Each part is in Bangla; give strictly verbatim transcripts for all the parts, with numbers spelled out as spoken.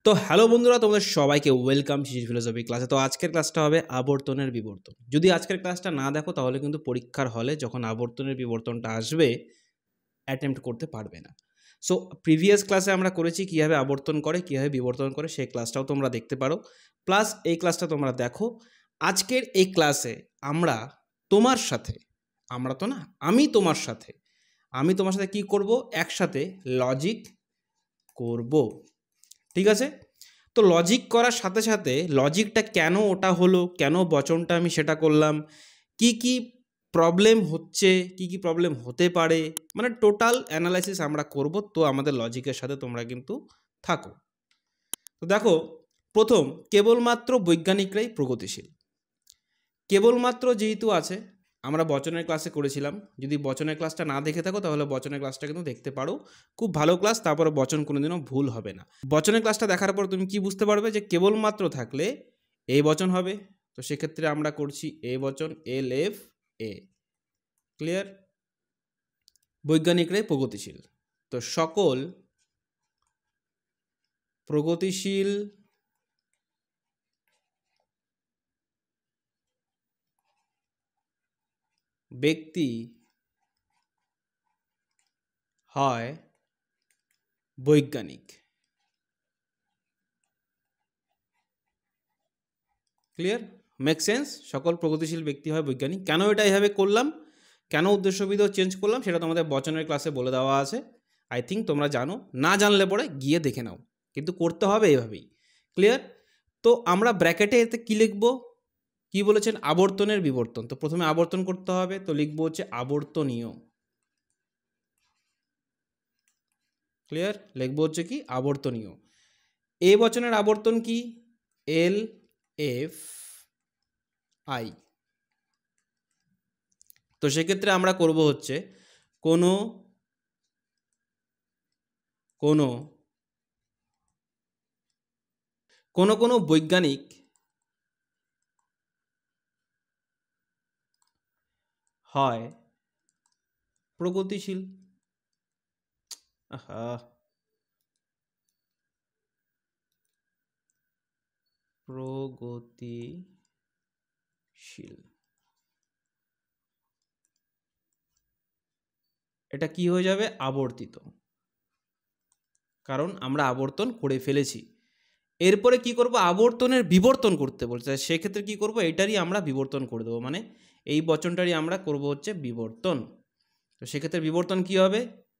তো হ্যালো বন্ধুরা, তোমাদের সবাইকে ওয়েলকাম শিশির ফিলোসফি ক্লাসে। তো আজকের ক্লাসটা হবে আবর্তনের বিবর্তন। যদি আজকের ক্লাসটা না দেখো তাহলে কিন্তু পরীক্ষার হলে যখন আবর্তনের বিবর্তনটা আসবে অ্যাটেম্প্ট করতে পারবে না। সো প্রিভিয়াস ক্লাসে আমরা করেছি কীভাবে আবর্তন করে, কীভাবে বিবর্তন করে, সেই ক্লাসটাও তোমরা দেখতে পারো। প্লাস এই ক্লাসটা তোমরা দেখো। আজকের এই ক্লাসে আমরা তোমার সাথে, আমরা তো না, আমি তোমার সাথে আমি তোমার সাথে কি করব, একসাথে লজিক করব। ঠিক আছে? তো লজিক করার সাথে সাথে লজিকটা কেন ওটা হলো, কেন বচনটা আমি সেটা করলাম, কি কি প্রবলেম হচ্ছে, কি কি প্রবলেম হতে পারে, মানে টোটাল অ্যানালাইসিস আমরা করব। তো আমাদের লজিকের সাথে তোমরা কিন্তু থাকো। তো দেখো, প্রথম, কেবলমাত্র বৈজ্ঞানিকরাই প্রগতিশীল। কেবলমাত্র যেহেতু আছে, আমরা বচনের ক্লাসে করেছিলাম। যদি বচনের ক্লাসটা না দেখে থাকো তাহলে বচনের ক্লাসটা কিন্তু দেখতে পারো, খুব ভালো ক্লাস। তারপরে বচন কোনোদিনও ভুল হবে না। বচনের ক্লাসটা দেখার পর তুমি কি বুঝতে পারবে যে কেবলমাত্র থাকলে এই বচন হবে। তো সেক্ষেত্রে আমরা করছি এ বচন, এল এফ এ। ক্লিয়ার? বৈজ্ঞানিকরাই প্রগতিশীল। তো সকল প্রগতিশীল ব্যক্তি হয় বৈজ্ঞানিক। ক্লিয়ার? Make sense? সকল প্রগতিশীল ব্যক্তি হয় বৈজ্ঞানিক। কেন এটা এইভাবে করলাম, কেন উদ্দেশ্যবিধি চেঞ্জ করলাম, সেটা তোমাদের বচনের ক্লাসে বলে দেওয়া আছে। আই থিঙ্ক তোমরা জানো, না জানলে পরে গিয়ে দেখে নাও, কিন্তু করতে হবে এভাবেই। ক্লিয়ার? তো আমরা ব্র্যাকেটে এতে কী লিখবো, কি বলেছেন, আবর্তনের বিবর্তন। তো প্রথমে আবর্তন করতে হবে, তো লিখবো হচ্ছে আবর্তনীয়। ক্লিয়ার? লিখবো হচ্ছে কি আবর্তনীয়। এ বচনের আবর্তন কি, এল এফ আই। তো সেক্ষেত্রে আমরা করব হচ্ছে কোনো কোনো কোনো কোনো বৈজ্ঞানিক হয় প্রগতিশীল। আহা, প্রগতিশীল, এটা কি হয়ে যাবে, আবর্তিত, কারণ আমরা আবর্তন করে ফেলেছি। এরপরে কি করব, আবর্তনের বিবর্তন করতে বলছে, সেক্ষেত্রে কি করব, এটারই আমরা বিবর্তন করে দেবো, মানে এই বচনটারই আমরা করব হচ্ছে বিবর্তন। তো সেক্ষেত্রে বিবর্তন কি হবে,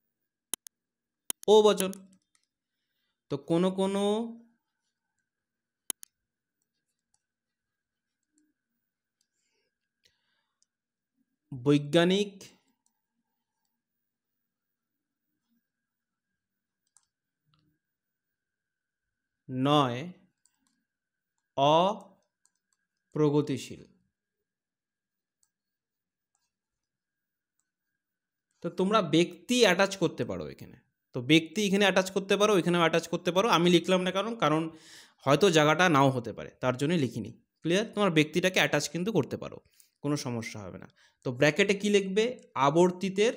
ও বচন। তো কোনো কোনো বৈজ্ঞানিক নয় অপ্রগতিশীল। তো তোমরা ব্যক্তি অ্যাটাচ করতে পারো এখানে, তো ব্যক্তি এখানে অ্যাটাচ করতে পারো, এখানেও অ্যাটাচ করতে পারো। আমি লিখলাম না, কারণ কারণ হয়তো জায়গাটা নাও হতে পারে, তার জন্যই লিখিনি। ক্লিয়ার? তোমার ব্যক্তিটাকে অ্যাটাচ কিন্তু করতে পারো, কোনো সমস্যা হবে না। তো ব্র্যাকেটে কি লিখবে, আবর্তিতের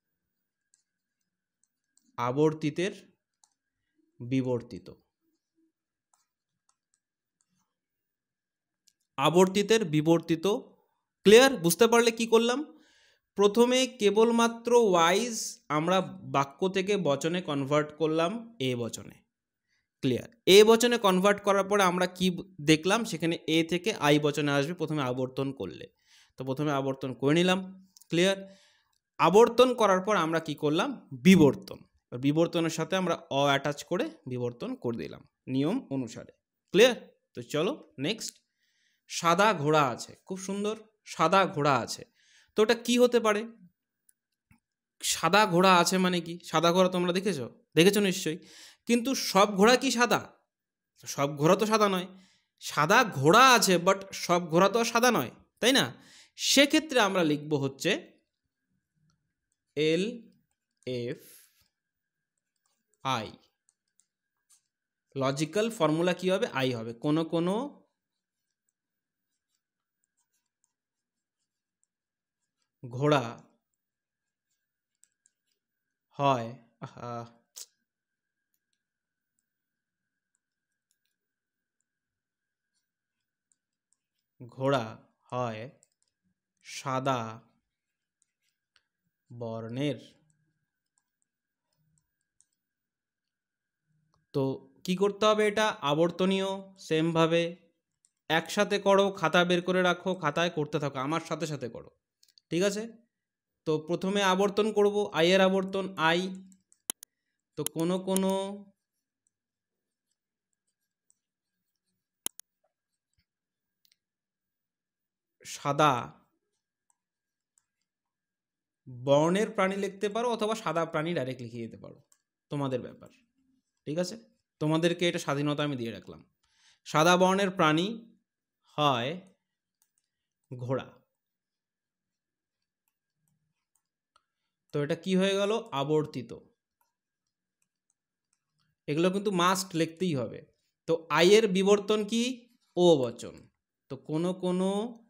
আবর্তিতের বিবর্তিত। আবর্তিতের বিবর্তিত। ক্লিয়ার? বুঝতে পারলে কি করলাম, প্রথমে কেবলমাত্র ওয়াইজ আমরা বাক্য থেকে বচনে কনভার্ট করলাম এ বচনে। ক্লিয়ার? এ বচনে কনভার্ট করার পরে আমরা কি দেখলাম, সেখানে এ থেকে আই বচনে আসবে প্রথমে আবর্তন করলে। তো প্রথমে আবর্তন করে নিলাম। ক্লিয়ার? আবর্তন করার পর আমরা কি করলাম, বিবর্তন। বিবর্তনের সাথে আমরা অ অ্যাটাচ করে বিবর্তন করে দিলাম নিয়ম অনুসারে। ক্লিয়ার? তো চলো নেক্সট। সাদা ঘোড়া আছে, খুব সুন্দর, সাদা ঘোড়া আছে। তো ওটা কি হতে পারে, সাদা ঘোড়া আছে মানে কি, সাদা ঘোড়া তোমরা দেখেছো, দেখেছো নিশ্চয়ই, কিন্তু সব ঘোড়া কি সাদা, সব ঘোড়া তো সাদা নয়। সাদা ঘোড়া আছে, বাট সব ঘোড়া তো সাদা নয়, তাই না? সেক্ষেত্রে আমরা লিখব হচ্ছে L F I. Logical formula কি হবে, আই হবে। কোনো কোনো ঘোড়া হয়, আহা, ঘোড়া হয় সাদা বর্ণের। তো কি করতে হবে, এটা আবর্তনীয়, সেমভাবে একসাথে করো, খাতা বের করে রাখো, খাতায় করতে থাকো, আমার সাথে সাথে করো, ঠিক আছে? তো প্রথমে আবর্তন করব, আই এর আবর্তন আই। তো কোনো কোনো সাদা বর্ণের প্রাণী লিখতে পারো, অথবা সাদা প্রাণী ডাইরেক্ট লিখে দিতে পারো, তোমাদের ব্যাপার, ঠিক আছে? তোমাদেরকে এটা স্বাধীনতা আমি দিয়ে রাখলাম। সাদা বর্ণের প্রাণী হয় ঘোড়া। তো এটা কি হয়ে গেল, আবর্তিত। এগুলো কিন্তু মাস্ট লিখতেই হবে। তো আই এর বিবর্তন কি, ও বচন। তো কোনো কোনো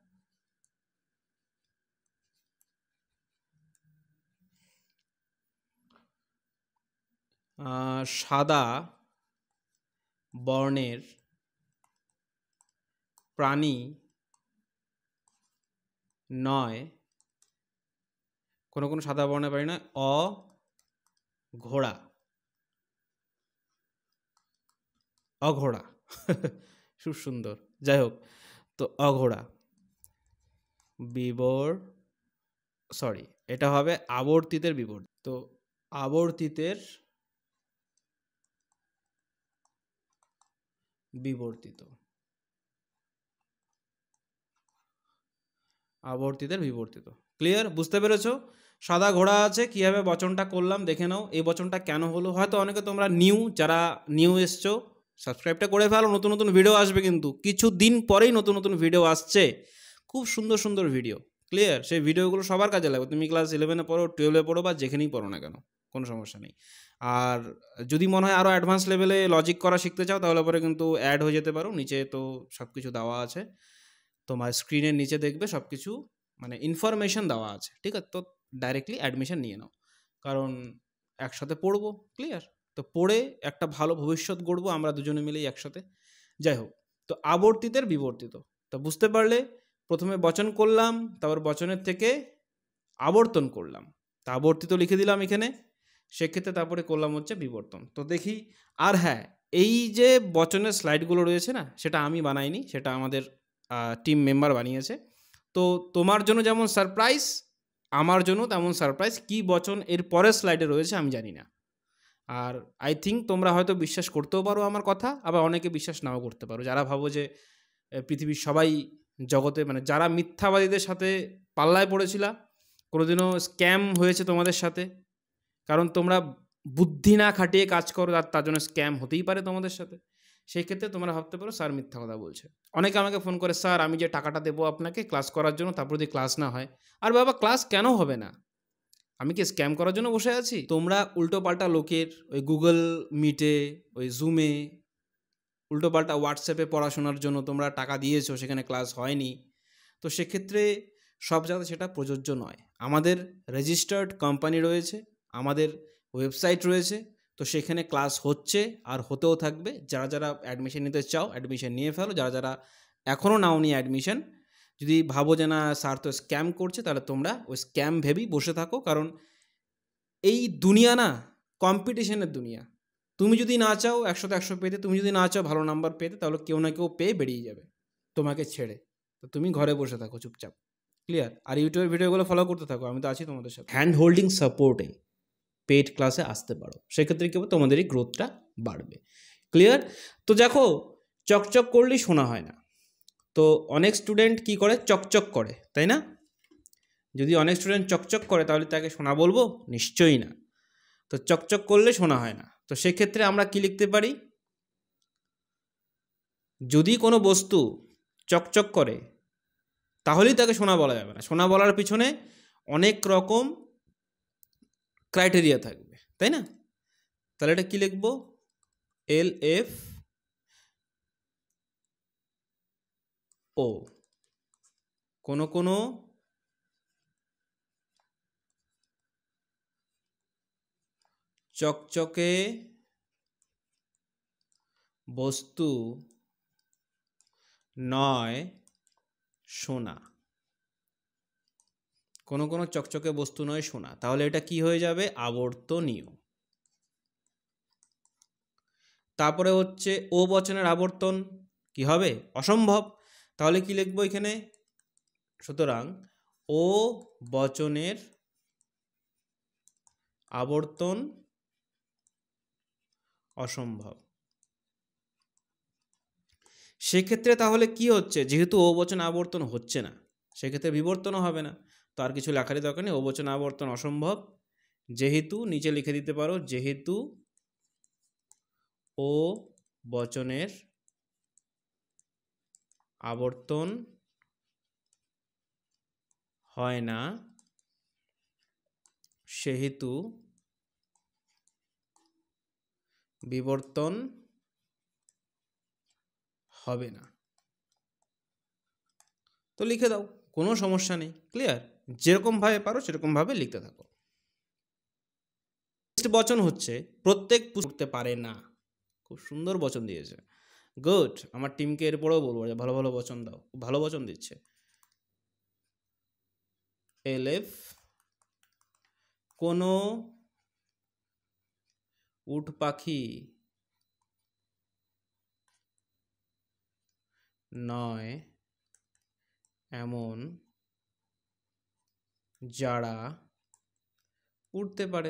সাদা বর্ণের প্রাণী নয়, কোনো কোনো সাদা বর্ণের প্রাণী নয়, অ ঘোড়া, অঘোড়া খুব সুন্দর, যাই হোক। তো অঘোড়া বিবর সরি এটা হবে আবর্তিতের বিবর্তন। তো আবর্তিতের বিবর্তিত, আবর্তিতের বিবর্তিত। ক্লিয়ার, বুঝতে পেরেছো? সাদা ঘোড়া আছে, কীভাবে বচনটা করলাম দেখে নাও। এই বচনটা কেন হলো, হয়তো অনেকে তোমরা নিউ, যারা নিউ এসছো সাবস্ক্রাইবটা করে ফেলো, নতুন নতুন ভিডিও আসবে, কিন্তু কিছু দিন পরেই নতুন নতুন ভিডিও আসছে, খুব সুন্দর সুন্দর ভিডিও। ক্লিয়ার, সেই ভিডিওগুলো সবার কাজে লাগবে, তুমি ক্লাস ইলেভেনে পড়ো, টুয়েলভে পড়ো, বা যেখানেই পড়ো না কেন, কোনো সমস্যা নেই। আর যদি মনে হয় আরও অ্যাডভান্স লেভেলে লজিক করা শিখতে চাও, তাহলে পরে কিন্তু অ্যাড হয়ে যেতে পারো, নিচে তো সব কিছু দেওয়া আছে, তোমার স্ক্রিনের নিচে দেখবে সব কিছু, মানে ইনফরমেশন দেওয়া আছে, ঠিক আছে? তো ডাইরেক্টলি অ্যাডমিশন নিয়ে নাও, কারণ একসাথে পড়বো। ক্লিয়ার, তো পড়ে একটা ভালো ভবিষ্যৎ গড়বো আমরা দুজনে মিলেই একসাথে। যাই হোক, তো আবর্তিতের বিবর্তিত, তো বুঝতে পারলে, প্রথমে বচন করলাম, তারপর বচনের থেকে আবর্তন করলাম, তা আবর্তিত লিখে দিলাম এখানে, সেক্ষেত্রে তারপরে করলাম হচ্ছে বিবর্তন। তো দেখি, আর হ্যাঁ, এই যে বচনের স্লাইডগুলো রয়েছে না, সেটা আমি বানাইনি, সেটা আমাদের টিম মেম্বার বানিয়েছে। তো তোমার জন্য যেমন সারপ্রাইজ, আমার জন্য তেমন সারপ্রাইজ, কি বচন এর পরের স্লাইডে রয়েছে আমি জানি না। আর আই থিঙ্ক তোমরা হয়তো বিশ্বাস করতেও পারো আমার কথা, আবার অনেকে বিশ্বাস নাও করতে পারো, যারা ভাবো যে পৃথিবীর সবাই জগতে, মানে যারা মিথ্যাবাদীদের সাথে পাল্লায় পড়েছিলা, কোনোদিনও স্ক্যাম হয়েছে তোমাদের সাথে, কারণ তোমরা বুদ্ধি না খাটিয়ে কাজ করো, আর তার জন্য স্ক্যাম হতেই পারে তোমাদের সাথে। সেই ক্ষেত্রে তোমরা ভাবতে পারো স্যার মিথ্যা কথা বলছে। অনেকে আমাকে ফোন করে, স্যার আমি যে টাকাটা দেবো আপনাকে ক্লাস করার জন্য, তারপর যদি ক্লাস না হয়, আর বাবা ক্লাস কেন হবে না, আমি কি স্ক্যাম করার জন্য বসে আছি? তোমরা উল্টো পাল্টা লোকের ওই গুগল মিটে, ওই জুমে, উল্টো পাল্টা হোয়াটসঅ্যাপে পড়াশোনার জন্য তোমরা টাকা দিয়েছো, সেখানে ক্লাস হয়নি। তো সেক্ষেত্রে সব জায়গাতে সেটা প্রযোজ্য নয়। আমাদের রেজিস্টার্ড কোম্পানি রয়েছে, আমাদের ওয়েবসাইট রয়েছে, তো সেখানে ক্লাস হচ্ছে আর হতেও থাকবে। যারা যারা অ্যাডমিশন নিতে চাও অ্যাডমিশন নিয়ে ফেলো, যারা যারা এখনও নাও নি অ্যাডমিশন, যদি ভাবো যে না স্যার তো স্ক্যাম করছে, তাহলে তোমরা ওই স্ক্যাম ভেবেই বসে থাকো, কারণ এই দুনিয়া না কম্পিটিশনের দুনিয়া। তুমি যদি না চাও একশোতে একশো পেতে, তুমি যদি না চাও ভালো নাম্বার পেতে, তাহলে কেউ না কেউ পেয়ে বেরিয়ে যাবে তোমাকে ছেড়ে। তো তুমি ঘরে বসে থাকো চুপচাপ। ক্লিয়ার, আর ইউটিউবের ভিডিওগুলো ফলো করতে থাকো, আমি তো আছি তোমাদের সাথে। হ্যান্ড হোল্ডিং সাপোর্টে পেইড ক্লাসে আসতে পারো, সেক্ষেত্রে কী হবে, তোমাদেরই গ্রোথটা বাড়বে। ক্লিয়ার, তো দেখো চকচক করলেই শোনা হয় না। তো অনেক স্টুডেন্ট কি করে, চকচক করে, তাই না? যদি অনেক স্টুডেন্ট চকচক করে, তাহলে তাকে শোনা বলবো? নিশ্চয়ই না। তো চকচক করলে শোনা হয় না। তো সেক্ষেত্রে আমরা কি লিখতে পারি, যদি কোনো বস্তু চকচক করে তাহলেই তাকে সোনা বলা যাবে না। সোনা বলার পিছনে অনেক রকম ক্রাইটেরিয়া থাকবে, তাই না? তাহলে এটা কি লিখবো, এল এফ ও। কোনো কোনো চকচকে বস্তু নয় সোনা, কোনো কোনো চকচকে বস্তু নয় সোনা, তাহলে এটা কি হয়ে যাবে? আবর্তনীয়। তারপরে হচ্ছে ও বচনের আবর্তন কি হবে? অসম্ভব। তাহলে কি লিখবো এখানে? সুতরাং ও বচনের আবর্তন অসম্ভব। সেক্ষেত্রে তাহলে কি হচ্ছে? যেহেতু ও বচন আবর্তন হচ্ছে না, সেক্ষেত্রে বিবর্তনও হবে না। তো আর কিছু লেখারই দরকার নেই, ও বচন আবর্তন অসম্ভব। যেহেতু নিচে লিখে দিতে পারো, যেহেতু ও বচনের আবর্তন হয় না, সেহেতু বিবর্তন হবে না। তো লিখে দাও, কোনো সমস্যা নেই। ক্লিয়ার? যেরকমভাবে পারো সেরকমভাবে লিখতে থাকো। নেক্সট বচন হচ্ছে প্রত্যেক পড়তে পারে না। খুব সুন্দর বচন দিয়েছে, গুড। আমার টিমকে এরপরেও বলবো যে ভালো ভালো বচন দাও, খুব ভালো বচন দিচ্ছে। এলেফ কোনো উট পাখি নয় এমন যারা উঠতে পারে।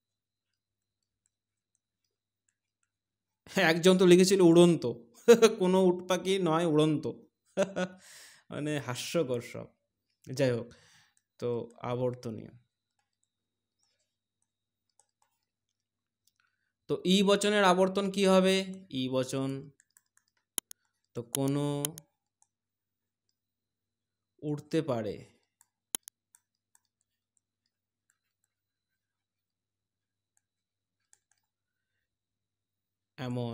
একজন তো লিখেছিল উড়ন্ত, কোনো উট পাখি নয় উড়ন্ত, মানে হাস্যকর সব। যাই হোক, তো আবর্তনীয়। তো ই বচনের আবর্তন কি হবে? ই বচন, তো কোনো উঠতে পারে এমন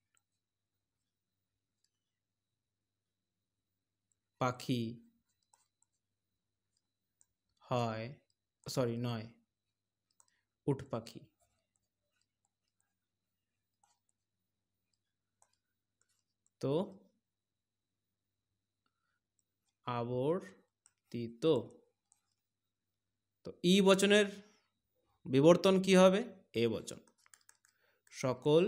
পাখি হয়, সরি নয়, উট পাখি। তো আবর্তিত। তো ই বচনের বিবর্তন কি হবে? এ বচন, সকল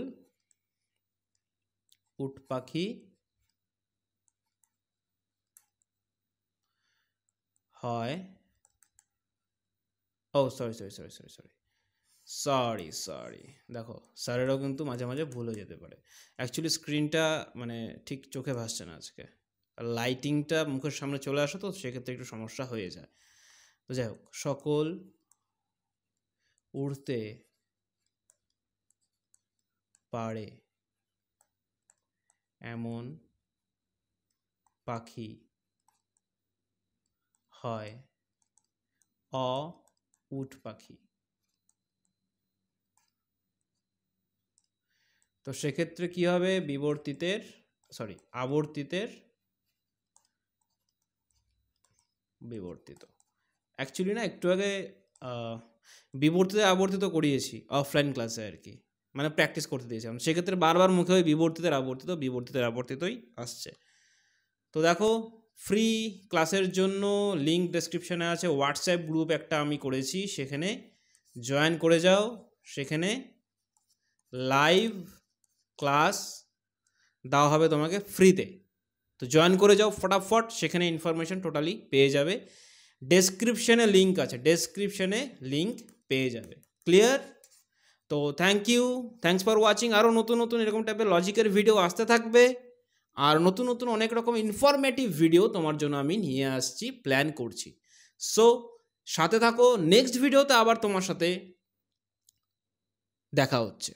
উট পাখি হয়, ও sorry sorry sorry sorry sorry sorry sorry দেখো, স্যারেরও কিন্তু মাঝে মাঝে ভুল হয়ে যেতে পারে। অ্যাকচুয়ালি স্ক্রিনটা মানে ঠিক চোখে ভাসছে না আজকে, লাইটিংটা মুখের সামনে চলে আসে, তো সেক্ষেত্রে একটু সমস্যা হয়ে যায়। তো যাই হোক, সকল উড়তে পারে এমন পাখি হয় অ উট পাখি। তো সেক্ষেত্রে কি হবে? বিবর্তিতের সরি আবর্তিতের বিবর্তিত। অ্যাকচুয়ালি না একটু আগে বিবর্তিত আবর্তিত করিয়েছি অফলাইন ক্লাসে আর কি, মানে প্র্যাকটিস করতে দিয়েছিলাম, সেক্ষেত্রে বারবার মুখে ওই বিবর্তিতের আবর্তিত বিবর্তিতের আবর্তিতই আসছে। তো দেখো, ফ্রি ক্লাসের জন্য লিঙ্ক ডেসক্রিপশানে আছে, হোয়াটসঅ্যাপ গ্রুপ একটা আমি করেছি, সেখানে জয়েন করে যাও। সেখানে লাইভ ক্লাস দেওয়া হবে তোমাকে ফ্রিতে, তো জয়েন করে যাও ফটাফট, সেখানে ইনফরমেশন টোটালি পেয়ে যাবে। ডেসক্রিপশানে লিঙ্ক আছে, ডেসক্রিপশানে লিঙ্ক পেয়ে যাবে। ক্লিয়ার? তো thank you, thanks for watching. আরও নতুন নতুন এরকম টাইপের লজিকের ভিডিও আসতে থাকবে, আর নতুন নতুন অনেক রকম ইনফরমেটিভ ভিডিও তোমার জন্য আমি নিয়ে আসছি, প্ল্যান করছি। সো সাথে থাকো, নেক্সট ভিডিওতে আবার তোমার সাথে দেখা হচ্ছে।